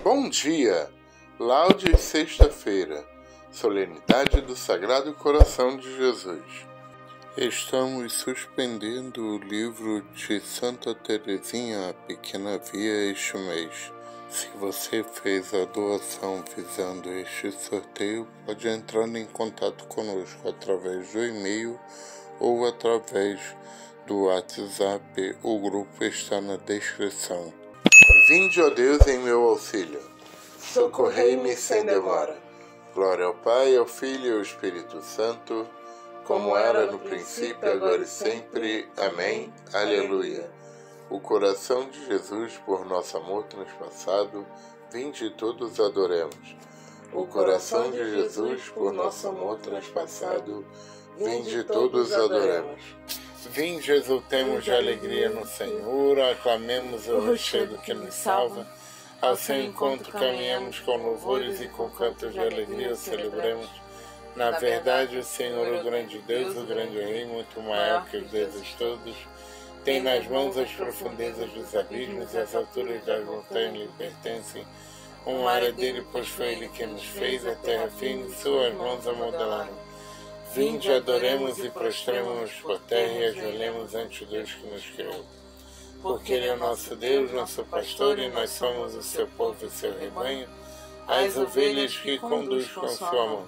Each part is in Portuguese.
Bom dia! Laudes sexta-feira, solenidade do Sagrado Coração de Jesus. Estamos suspendendo o livro de Santa Teresinha, a Pequena Via, este mês. Se você fez a doação visando este sorteio, pode entrar em contato conosco através do e-mail ou através do WhatsApp. O grupo está na descrição. Vinde, ó Deus, em meu auxílio. Socorrei-me sem demora. Glória ao Pai, ao Filho e ao Espírito Santo, como era no princípio, agora e sempre. Amém. Aleluia. O coração de Jesus, por nosso amor transpassado, vinde todos adoremos. O coração de Jesus, por nosso amor transpassado, vinde todos adoremos. Vinde, exultemos de alegria no Senhor, aclamemos o rochedo que nos salva. Ao seu encontro caminhamos com louvores e com cantos de alegria o celebremos. Na verdade, o Senhor, o grande Deus, o grande Rei, muito maior que os deuses todos, tem nas mãos as profundezas dos abismos e as alturas das montanhas lhe pertencem. O mar é dele, pois foi ele que nos fez, a terra firme, suas mãos a modelaram. Vinde, adoremos e prostremos-nos por terra e ajoelhemos ante o Deus que nos criou. Porque Ele é o nosso Deus, nosso pastor, e nós somos o seu povo e seu rebanho, as ovelhas que conduz com sua mão.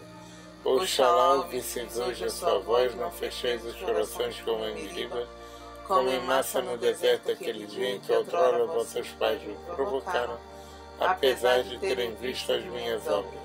Oxalá ouvisseis hoje a sua voz, não fecheis os corações como em Meriba, como em Massa no deserto aquele dia em que outrora vossos pais me provocaram, apesar de terem visto as minhas obras.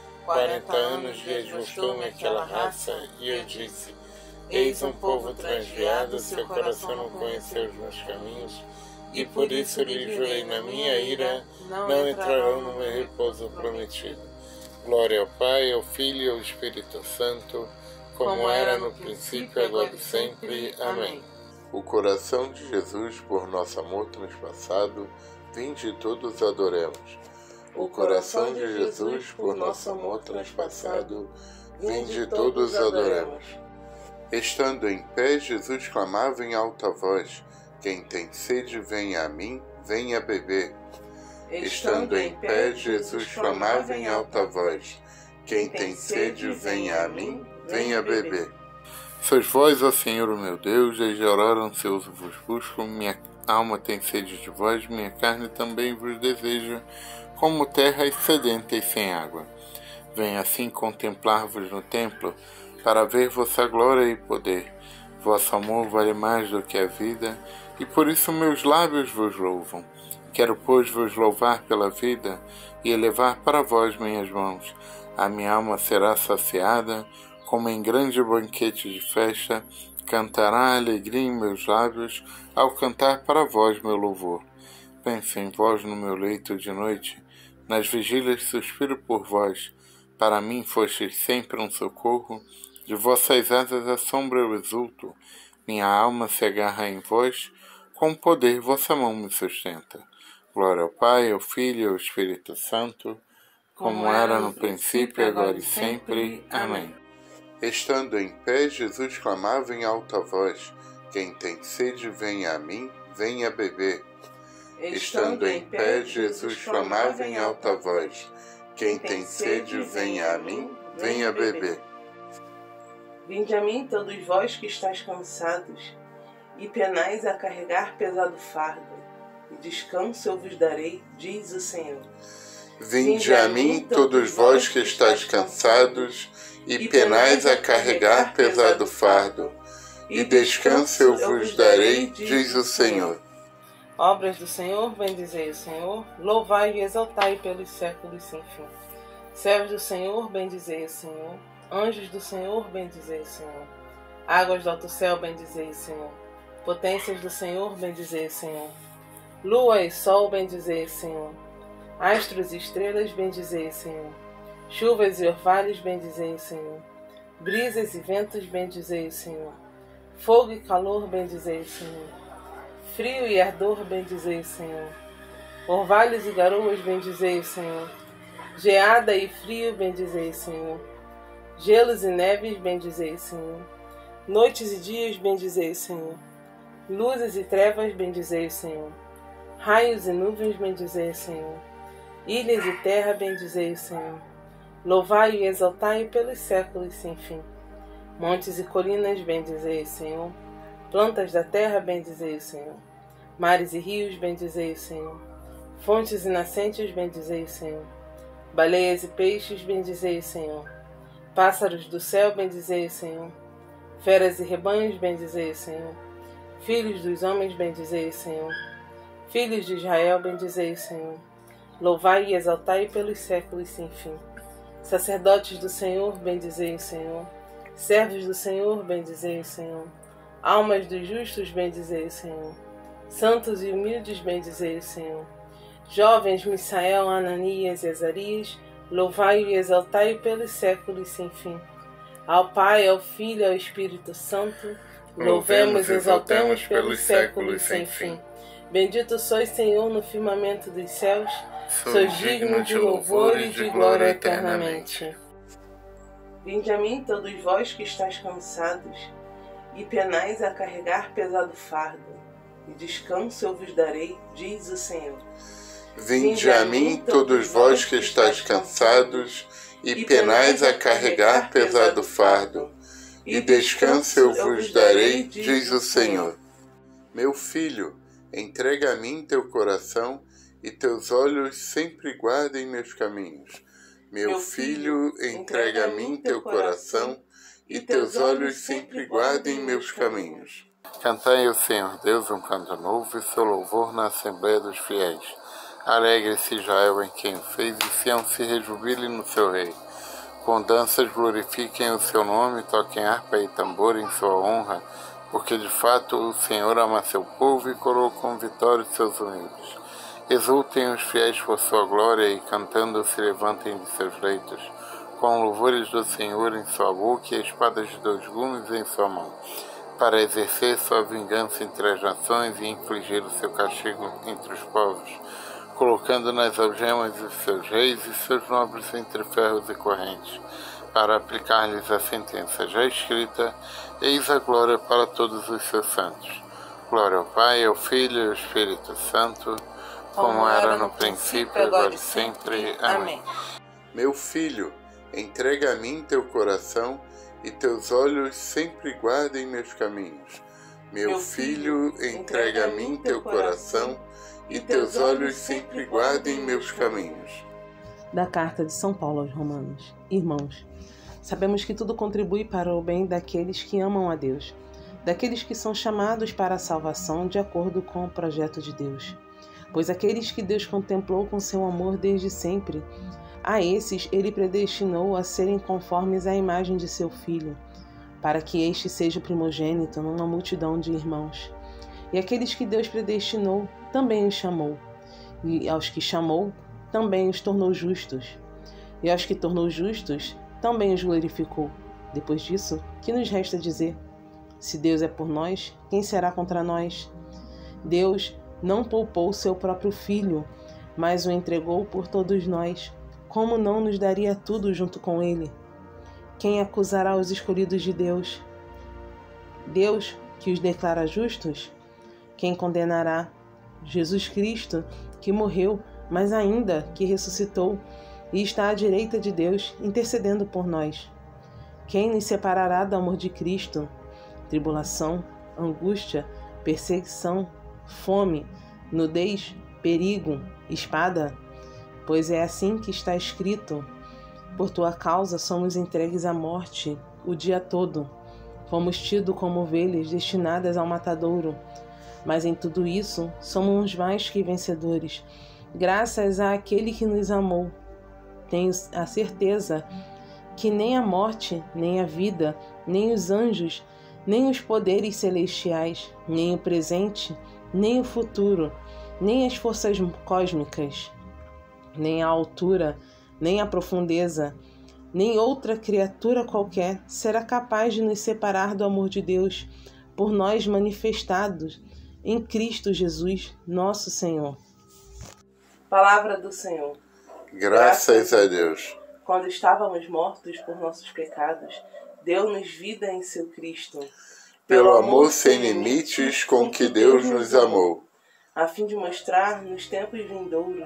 40 anos desgostou-me aquela raça, e eu disse, eis um povo transviado, seu coração não conheceu os meus caminhos, e por isso lhe jurei na minha ira, não entrarão no meu repouso prometido. Glória ao Pai, ao Filho e ao Espírito Santo, como era no princípio, agora e sempre. Amém. O coração de Jesus, por nosso amor transpassado, vinde todos adoremos. O coração de Jesus, por nosso amor transpassado, vinde todos adoremos. Estando em pé, Jesus clamava em alta voz, quem tem sede, venha a mim, venha beber. Estando em pé, Jesus clamava em alta voz, quem tem sede, venha a mim, venha beber. Sois vós, ó Senhor, o meu Deus, desde a hora ansioso vos busco, minha alma tem sede de vós, minha carne também vos deseja, como terra sedenta e sem água. Venho assim contemplar-vos no templo, para ver vossa glória e poder. Vosso amor vale mais do que a vida, e por isso meus lábios vos louvam. Quero, pois, vos louvar pela vida, e elevar para vós minhas mãos. A minha alma será saciada, como em grande banquete de festa, cantará a alegria em meus lábios, ao cantar para vós meu louvor. Penso em vós no meu leito de noite, nas vigílias suspiro por vós. Para mim fostes sempre um socorro, de vossas asas à sombra eu exulto. Minha alma se agarra em vós, com poder vossa mão me sustenta. Glória ao Pai, ao Filho e ao Espírito Santo, como era no princípio, agora e sempre. Amém. Estando em pé, Jesus clamava em alta voz, quem tem sede, venha a mim, venha beber. Estando em pé, Jesus clamava em alta voz, quem tem sede, venha a mim, venha beber. Vinde a mim, todos vós que estáis cansados, e penais a carregar pesado fardo, e descanso eu vos darei, diz o Senhor. Vinde a mim, todos vós que estáis cansados, e penais a carregar pesado fardo, e descanso eu vos darei, diz o Senhor. Obras do Senhor, bendizei o Senhor, louvai e exaltai pelos séculos sem fim. Servos do Senhor, bendizei o Senhor, anjos do Senhor, bendizei o Senhor. Águas do alto céu, bendizei o Senhor. Potências do Senhor, bendizei o Senhor. Lua e sol, bendizei o Senhor. Astros e estrelas, bendizei o Senhor. Chuvas e orvalhos, bendizei o Senhor. Brisas e ventos, bendizei o Senhor. Fogo e calor, bendizei o Senhor. Frio e ardor, bendizei o Senhor. Orvalhos e garoas, bendizei o Senhor. Geada e frio, bendizei o Senhor. Gelos e neves, bendizei o Senhor. Noites e dias, bendizei o Senhor. Luzes e trevas, bendizei o Senhor. Raios e nuvens, bendizei o Senhor. Ilhas e terra, bendizei o Senhor. Louvai e exaltai pelos séculos sem fim. Montes e colinas, bendizei o Senhor. Plantas da terra, bendizei o Senhor. Mares e rios, bendizei o Senhor. Fontes e nascentes, bendizei o Senhor. Baleias e peixes, bendizei o Senhor. Pássaros do céu, bendizei o Senhor. Feras e rebanhos, bendizei o Senhor. Filhos dos homens, bendizei o Senhor. Filhos de Israel, bendizei o Senhor. Louvai e exaltai pelos séculos sem fim. Sacerdotes do Senhor, bendizei o Senhor. Servos do Senhor, bendizei o Senhor. Almas dos justos, bendizei o Senhor. Santos e humildes, bendizei o Senhor. Jovens Misael, Ananias e Azarias, louvai e exaltai pelos séculos sem fim. Ao Pai, ao Filho e ao Espírito Santo, louvemos e exaltemos pelos séculos sem fim. Bendito sois, Senhor, no firmamento dos céus, sois digno de louvor e de glória eternamente. Vinde a mim, todos vós que estáis cansados, e penais a carregar pesado fardo, e descanso eu vos darei, diz o Senhor. Vinde a mim, todos vós que estáis cansados, e penais a carregar pesado fardo, e descanso eu vos darei, diz o Senhor. Meu filho, entrega a mim teu coração, e teus olhos sempre guardem meus caminhos. Meu filho, entrega a mim teu coração, e teus olhos sempre guardem meus caminhos. Cantai ao Senhor Deus um canto novo, e seu louvor na Assembleia dos Fiéis. Alegre-se Israel em quem o fez, e Sião se rejubile no seu rei. Com danças glorifiquem o seu nome, toquem harpa e tambor em sua honra, porque de fato o Senhor ama seu povo e coroa com vitória os seus humildes. Exultem os fiéis por sua glória e cantando se levantem de seus leitos, com louvores do Senhor em sua boca e espadas de 2 gumes em sua mão, para exercer sua vingança entre as nações e infligir o seu castigo entre os povos, colocando nas algemas os seus reis e seus nobres entre ferros e correntes, para aplicar-lhes a sentença já escrita, eis a glória para todos os seus santos. Glória ao Pai, ao Filho e ao Espírito Santo, como era no princípio, agora e sempre. Amém. Meu filho, entrega a mim teu coração, e teus olhos sempre guardem meus caminhos. Meu filho, entrega a mim teu coração, e teus olhos sempre guardem meus caminhos. Da Carta de São Paulo aos Romanos. Irmãos, sabemos que tudo contribui para o bem daqueles que amam a Deus, daqueles que são chamados para a salvação de acordo com o projeto de Deus. Pois aqueles que Deus contemplou com seu amor desde sempre, a esses ele predestinou a serem conformes à imagem de seu Filho, para que este seja o primogênito numa multidão de irmãos. E aqueles que Deus predestinou, também os chamou. E aos que chamou, também os tornou justos. E aos que tornou justos, também os glorificou. Depois disso, que nos resta dizer? Se Deus é por nós, quem será contra nós? Deus não poupou seu próprio Filho, mas o entregou por todos nós. Como não nos daria tudo junto com ele? Quem acusará os escolhidos de Deus? Deus, que os declara justos? Quem condenará? Jesus Cristo, que morreu, mas ainda que ressuscitou, e está à direita de Deus, intercedendo por nós. Quem nos separará do amor de Cristo? Tribulação, angústia, perseguição, fome, nudez, perigo, espada? Pois é assim que está escrito: por tua causa somos entregues à morte o dia todo. Fomos tidos como ovelhas destinadas ao matadouro. Mas em tudo isso somos mais que vencedores, graças àquele que nos amou. Tenho a certeza que nem a morte, nem a vida, nem os anjos, nem os poderes celestiais, nem o presente, nem o futuro, nem as forças cósmicas, nem a altura, nem a profundeza, nem outra criatura qualquer será capaz de nos separar do amor de Deus por nós manifestados em Cristo Jesus, nosso Senhor. Palavra do Senhor. Graças a Deus. Quando estávamos mortos por nossos pecados, deu-nos vida em seu Cristo. Pelo amor sem limites com que Deus nos amou, a fim de mostrar nos tempos vindouros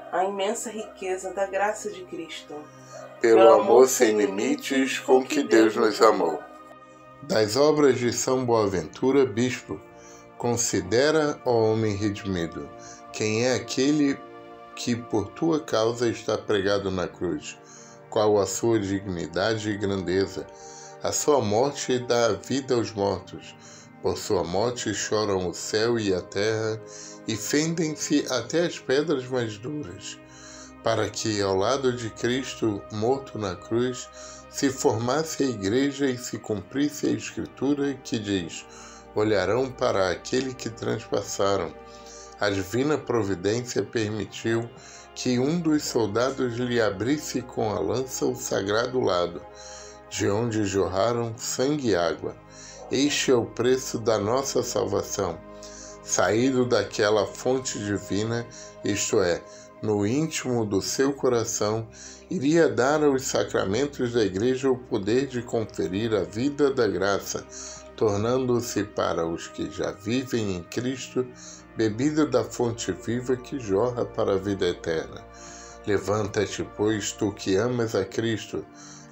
a imensa riqueza da graça de Cristo. Pelo amor sem limites com que Deus nos amou. Das obras de São Boaventura, bispo, considera, ó homem redimido, quem é aquele que por tua causa está pregado na cruz, qual a sua dignidade e grandeza. A sua morte dá a vida aos mortos. Por sua morte choram o céu e a terra, e fendem-se até as pedras mais duras, para que, ao lado de Cristo, morto na cruz, se formasse a igreja e se cumprisse a Escritura que diz: olharão para aquele que transpassaram. A divina providência permitiu que um dos soldados lhe abrisse com a lança o sagrado lado, de onde jorraram sangue e água. Este é o preço da nossa salvação, saído daquela fonte divina, isto é, no íntimo do seu coração, iria dar aos sacramentos da Igreja o poder de conferir a vida da graça, tornando-se para os que já vivem em Cristo bebida da fonte viva que jorra para a vida eterna. Levanta-te, pois, tu que amas a Cristo,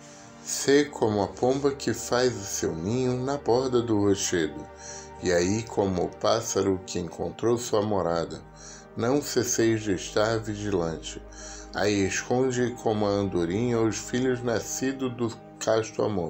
sê como a pomba que faz o seu ninho na borda do rochedo, e aí como o pássaro que encontrou sua morada. Não cesseis de estar vigilante. Aí esconde como a andorinha os filhos nascidos do casto amor.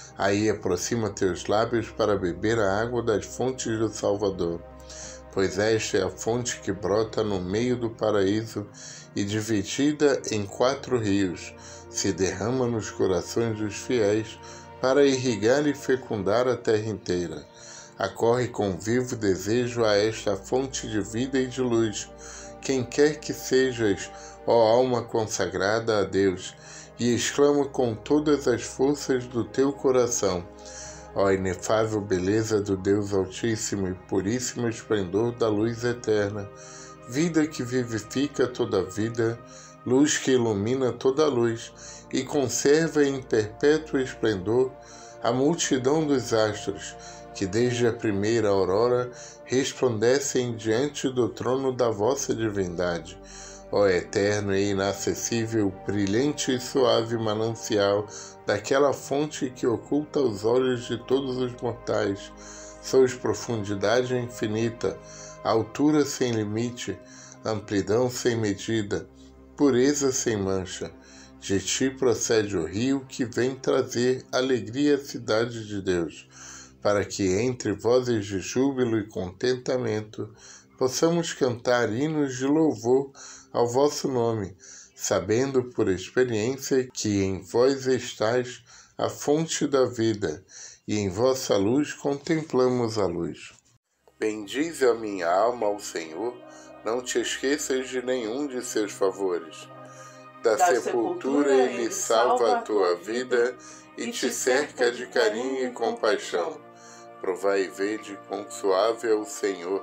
Aí aproxima teus lábios para beber a água das fontes do Salvador. Pois esta é a fonte que brota no meio do paraíso e, dividida em 4 rios, se derrama nos corações dos fiéis para irrigar e fecundar a terra inteira. Acorre com vivo desejo a esta fonte de vida e de luz, quem quer que sejas, ó alma consagrada a Deus, e exclama com todas as forças do teu coração: ó inefável beleza do Deus Altíssimo e puríssimo esplendor da luz eterna, vida que vivifica toda a vida, luz que ilumina toda a luz e conserva em perpétuo esplendor a multidão dos astros, que desde a primeira aurora resplandecem diante do trono da vossa divindade. Ó eterno e inacessível, brilhante e suave manancial daquela fonte que oculta os olhos de todos os mortais, sois profundidade infinita, altura sem limite, amplidão sem medida, pureza sem mancha. De ti procede o rio que vem trazer alegria à cidade de Deus, para que entre vozes de júbilo e contentamento possamos cantar hinos de louvor ao vosso nome, sabendo por experiência que em vós estais a fonte da vida, e em vossa luz contemplamos a luz. Bendize a minha alma ao Senhor, não te esqueças de nenhum de seus favores. Da sepultura ele salva a tua vida e te cerca de carinho e compaixão. Provai e vede quão suave é o Senhor.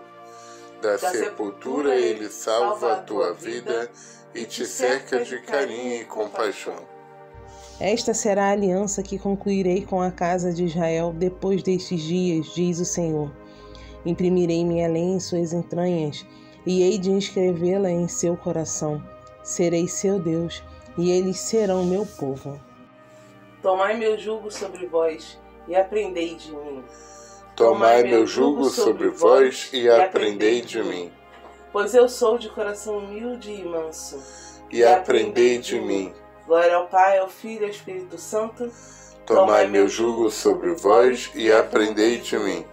Da sepultura ele salva a tua vida e te cerca de carinho e compaixão. Esta será a aliança que concluirei com a casa de Israel depois destes dias, diz o Senhor. Imprimirei minha lei em suas entranhas e hei de inscrevê-la em seu coração. Serei seu Deus e eles serão meu povo. Tomai meu jugo sobre vós e aprendei de mim. Tomai meu jugo sobre vós e aprendei de mim. Pois eu sou de coração humilde e manso. E aprendei de mim. Glória ao Pai, ao Filho e ao Espírito Santo. Tomai meu jugo sobre vós e aprendei de mim.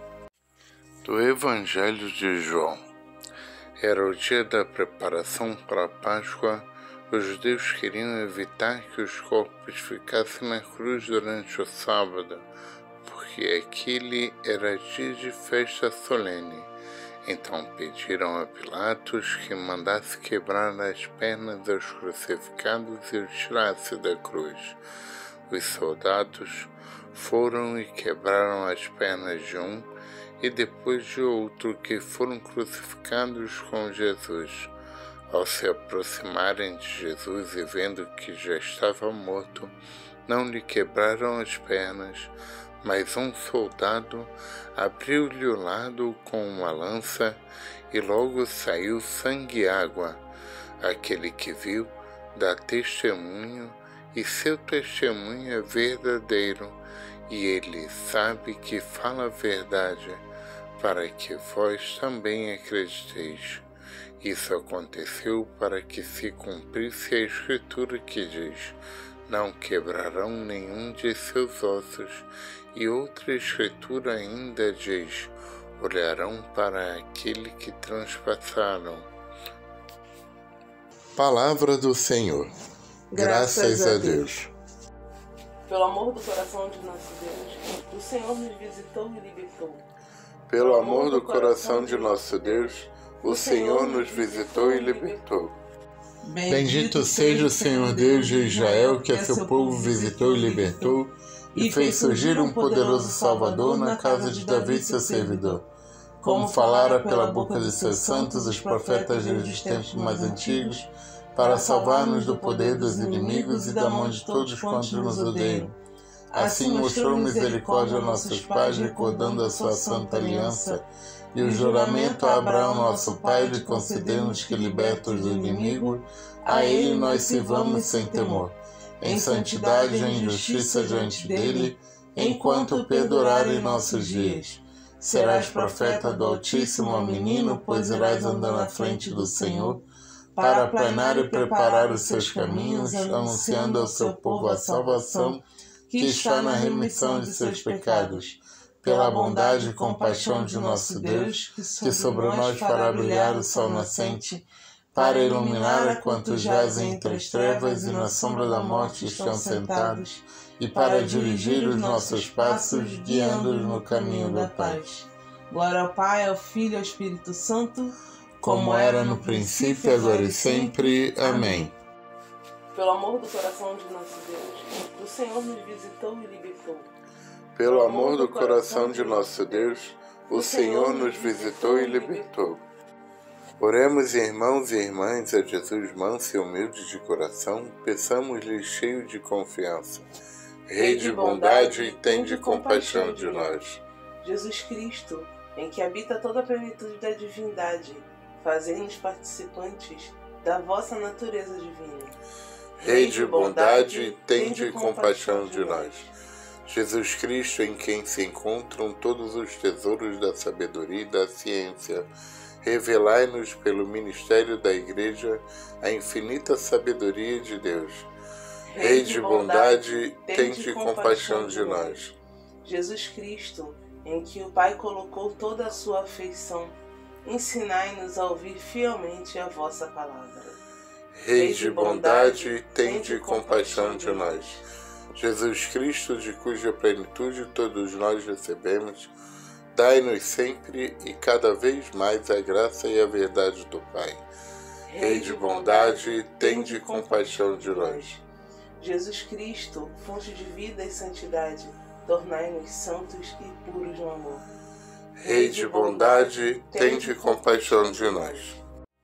Do Evangelho de João. Era o dia da preparação para a Páscoa. Os judeus queriam evitar que os corpos ficassem na cruz durante o sábado, porque aquele era dia de festa solene. Então pediram a Pilatos que mandasse quebrar as pernas aos crucificados e os tirasse da cruz. Os soldados foram e quebraram as pernas de um e depois de outro que foram crucificados com Jesus. Ao se aproximarem de Jesus e vendo que já estava morto, não lhe quebraram as pernas, mas um soldado abriu-lhe o lado com uma lança e logo saiu sangue e água. Aquele que viu dá testemunho, e seu testemunho é verdadeiro, e ele sabe que fala a verdade, para que vós também acrediteis. Isso aconteceu para que se cumprisse a Escritura que diz: não quebrarão nenhum de seus ossos. E outra Escritura ainda diz: olharão para aquele que transpassaram. Palavra do Senhor. Graças a Deus. Pelo amor do coração de nosso Deus, o Senhor nos visitou e libertou. Pelo amor do coração de nosso Deus, o Senhor nos visitou e libertou. Bendito seja o Senhor Deus de Israel, que a seu povo visitou e libertou, e fez surgir um poderoso Salvador na casa de Davi, seu servidor. Como falara pela boca de seus santos os profetas desde os tempos mais antigos, para salvar-nos do poder dos inimigos e da mão de todos quantos nos odeiam. Assim mostrou misericórdia a nossos pais, recordando a sua santa aliança, e o juramento a Abraão, nosso pai, de conceder-nos que, libertos do inimigo, a ele nós sirvamos sem temor, em santidade e em justiça diante dele, enquanto perdurarem nossos dias. Serás profeta do Altíssimo, ó menino, pois irás andar na frente do Senhor, para aplanar e preparar os seus caminhos, anunciando ao seu povo a salvação, que está na remissão de seus pecados, pela bondade e compaixão de nosso Deus, que sobre nós fará brilhar o sol nascente, para iluminar a quantos jazem entre as trevas e na sombra da morte estão sentados, e para dirigir os nossos passos, guiando-os no caminho da paz. Glória ao Pai, ao Filho e ao Espírito Santo, como era no princípio, agora e sempre. Amém. Pelo amor do coração de nosso Deus, o Senhor nos visitou e libertou. Pelo amor do coração de nosso Deus, o Senhor nos visitou e libertou. Oremos, irmãos e irmãs, a Jesus manso e humilde de coração, peçamos-lhe cheio de confiança. Rei de bondade, tende compaixão de nós. Jesus Cristo, em que habita toda a plenitude da divindade, fazei-nos participantes da vossa natureza divina. Rei de bondade, tende compaixão de nós. Jesus Cristo, em quem se encontram todos os tesouros da sabedoria e da ciência, revelai-nos pelo ministério da Igreja a infinita sabedoria de Deus. Rei de bondade, tende compaixão de nós. Jesus Cristo, em que o Pai colocou toda a sua afeição, ensinai-nos a ouvir fielmente a vossa palavra. Rei de bondade, tende compaixão de nós. Jesus Cristo, de cuja plenitude todos nós recebemos, dai-nos sempre e cada vez mais a graça e a verdade do Pai. Rei de bondade, tende compaixão de nós. Jesus Cristo, fonte de vida e santidade, tornai-nos santos e puros no amor. Rei de bondade, tende compaixão de nós.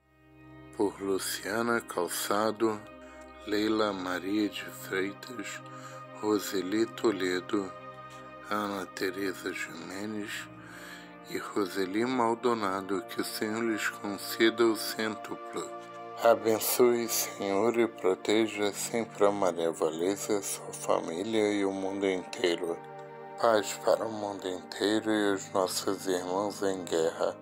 Por Luciana Calçado, Leila Maria de Freitas, Roseli Toledo, Ana Teresa Jimenez e Roseli Maldonado, que o Senhor lhes conceda o cêntuplo. Abençoe, Senhor, e proteja sempre a Maria Valesa, sua família e o mundo inteiro. Paz para o mundo inteiro e os nossos irmãos em guerra.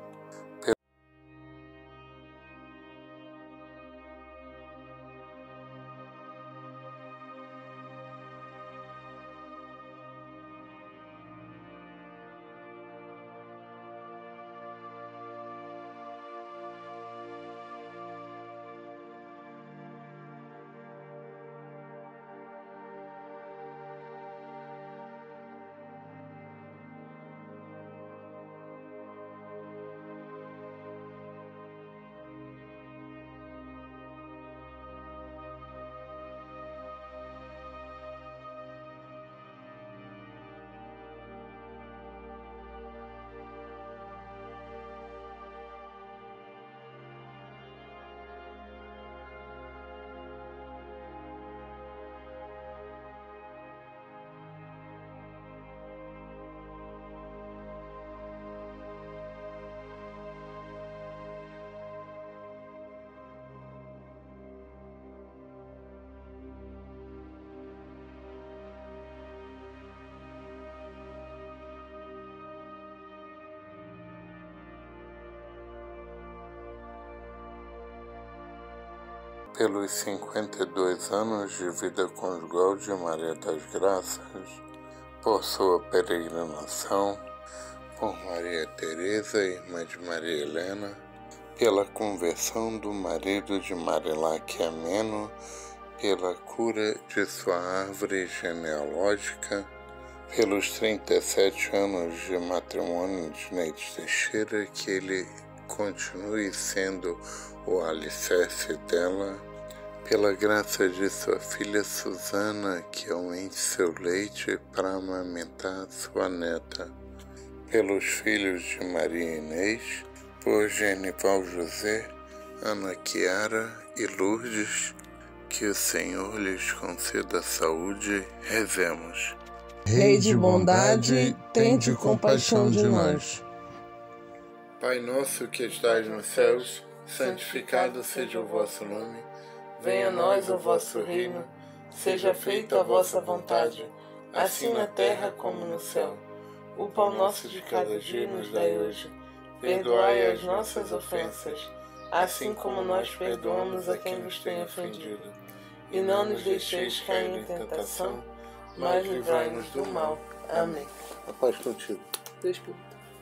pelos 52 anos de vida conjugal de Maria das Graças, por sua peregrinação, por Maria Teresa, irmã de Maria Helena, pela conversão do marido de Marilaque Ameno, pela cura de sua árvore genealógica, pelos 37 anos de matrimônio de Neide Teixeira, que ele continue sendo o alicerce dela, pela graça de sua filha Susana, que aumente seu leite para amamentar sua neta, pelos filhos de Maria Inês, por Genival José, Ana Chiara e Lourdes, que o Senhor lhes conceda saúde. Rezemos. Rei de bondade, tende compaixão de nós. Pai nosso que estais nos céus, santificado seja o vosso nome. Venha a nós o vosso reino, seja feita a vossa vontade, assim na terra como no céu. O pão nosso de cada dia nos dai hoje. Perdoai as nossas ofensas, assim como nós perdoamos a quem nos tem ofendido. E não nos deixeis cair em tentação, mas livrai-nos do mal. Amém. A paz contigo. Teu Espírito.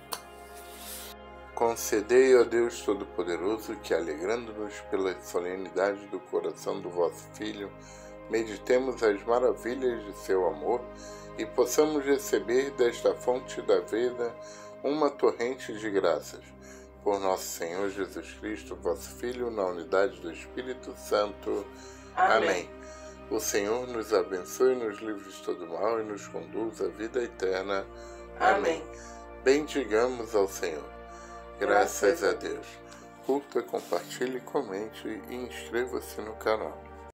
Concedei, ó Deus Todo-Poderoso, que, alegrando-nos pela solenidade do coração do vosso Filho, meditemos as maravilhas de seu amor e possamos receber desta fonte da vida uma torrente de graças. Por nosso Senhor Jesus Cristo, vosso Filho, na unidade do Espírito Santo. Amém. O Senhor nos abençoe, nos livre de todo mal e nos conduz à vida eterna. Amém. Bendigamos ao Senhor. Graças a Deus. Curta, compartilhe, comente e inscreva-se no canal.